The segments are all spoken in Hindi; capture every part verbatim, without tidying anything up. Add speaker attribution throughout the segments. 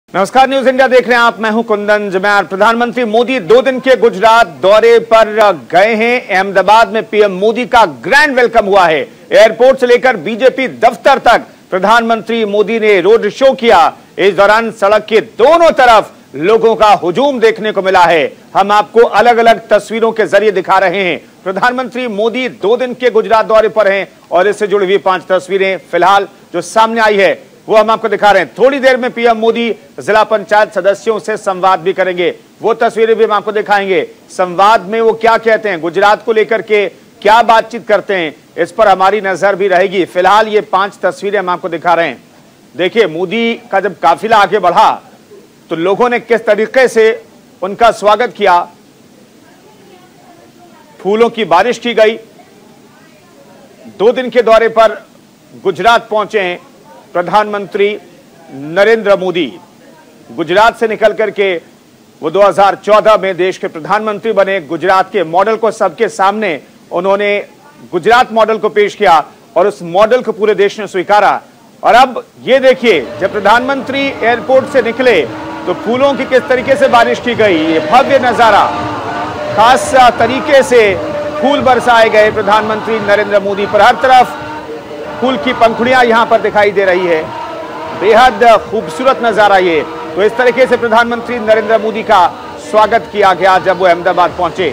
Speaker 1: नमस्कार, न्यूज इंडिया देख रहे हैं आप। मैं हूं कुंदन जमैर। प्रधानमंत्री मोदी दो दिन के गुजरात दौरे पर गए हैं। अहमदाबाद में पीएम मोदी का ग्रैंड वेलकम हुआ है। एयरपोर्ट से लेकर बीजेपी दफ्तर तक प्रधानमंत्री मोदी ने रोड शो किया। इस दौरान सड़क के दोनों तरफ लोगों का हुजूम देखने को मिला है। हम आपको अलग अलग तस्वीरों के जरिए दिखा रहे हैं। प्रधानमंत्री मोदी दो दिन के गुजरात दौरे पर हैं और इससे जुड़ी हुई पांच तस्वीरें फिलहाल जो सामने आई है वो हम आपको दिखा रहे हैं। थोड़ी देर में पीएम मोदी जिला पंचायत सदस्यों से संवाद भी करेंगे। वो तस्वीरें भी हम आपको दिखाएंगे। संवाद में वो क्या कहते हैं, गुजरात को लेकर के क्या बातचीत करते हैं, इस पर हमारी नजर भी रहेगी। फिलहाल ये पांच तस्वीरें हम आपको दिखा रहे हैं। देखिए, मोदी का जब काफिला आगे बढ़ा तो लोगों ने किस तरीके से उनका स्वागत किया। फूलों की बारिश की गई। दो दिन के दौरे पर गुजरात पहुंचे हैं प्रधानमंत्री नरेंद्र मोदी। गुजरात से निकल करके वो दो हज़ार चौदह में देश के प्रधानमंत्री बने। गुजरात के मॉडल को सबके सामने उन्होंने गुजरात मॉडल को पेश किया और उस मॉडल को पूरे देश ने स्वीकारा। और अब ये देखिए, जब प्रधानमंत्री एयरपोर्ट से निकले तो फूलों की किस तरीके से बारिश की गई। ये भव्य नजारा, खास तरीके से फूल बरसाए गए प्रधानमंत्री नरेंद्र मोदी पर। हर तरफ फूल की पंखुड़ियां यहां पर दिखाई दे रही है। बेहद खूबसूरत नजारा ये। तो इस तरीके से प्रधानमंत्री नरेंद्र मोदी का स्वागत किया गया जब वो अहमदाबाद पहुंचे।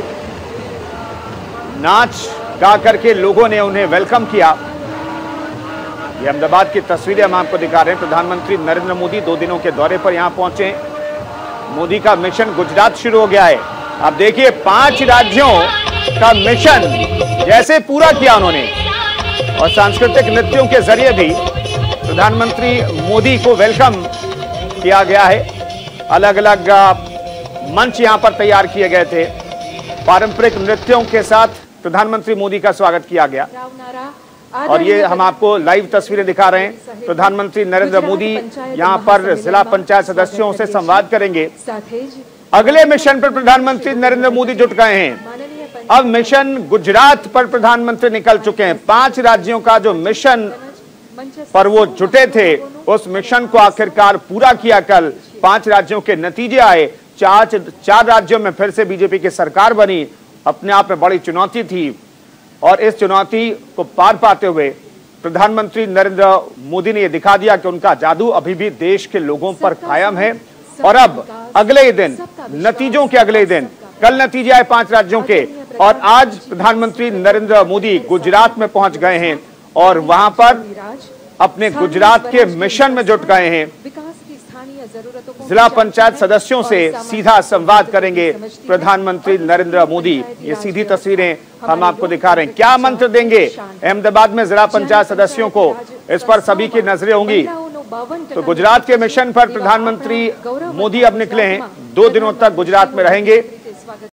Speaker 1: नाच गा करके लोगों ने उन्हें वेलकम किया। ये अहमदाबाद की तस्वीरें हम आपको दिखा रहे हैं। प्रधानमंत्री नरेंद्र मोदी दो दिनों के दौरे पर यहां पहुंचे। मोदी का मिशन गुजरात शुरू हो गया है। अब देखिए, पांच राज्यों का मिशन जैसे पूरा किया उन्होंने और सांस्कृतिक नृत्यों के जरिए भी प्रधानमंत्री मोदी को वेलकम किया गया है। अलग अलग मंच यहां पर तैयार किए गए थे। पारंपरिक नृत्यों के साथ प्रधानमंत्री मोदी का स्वागत किया गया। और ये हम आपको लाइव तस्वीरें दिखा रहे हैं। प्रधानमंत्री नरेंद्र मोदी यहां पर जिला पंचायत सदस्यों से संवाद करेंगे। अगले मिशन पर प्रधानमंत्री नरेंद्र मोदी जुट गए हैं। अब मिशन गुजरात पर प्रधानमंत्री निकल चुके हैं। पांच राज्यों का जो मिशन पर वो जुटे थे, उस मिशन को आखिरकार पूरा किया। कल पांच राज्यों के नतीजे आए। चार चार राज्यों में फिर से बीजेपी की सरकार बनी। अपने आप में बड़ी चुनौती थी और इस चुनौती को पार पाते हुए प्रधानमंत्री नरेंद्र मोदी ने यह दिखा दिया कि उनका जादू अभी भी देश के लोगों पर कायम है। और अब अगले ही दिन, नतीजों के अगले ही दिन, कल नतीजे आए पांच राज्यों के और आज प्रधानमंत्री नरेंद्र मोदी गुजरात में पहुंच गए हैं और वहां पर अपने गुजरात के मिशन में जुट गए हैं। जिला पंचायत सदस्यों से सीधा संवाद करेंगे प्रधानमंत्री नरेंद्र मोदी। ये सीधी तस्वीरें हम आपको दिखा रहे हैं। क्या मंत्र देंगे अहमदाबाद में जिला पंचायत सदस्यों को, इस पर सभी की नजरें होंगी। तो गुजरात के मिशन पर प्रधानमंत्री मोदी अब निकले हैं। दो दिनों तक गुजरात में रहेंगे।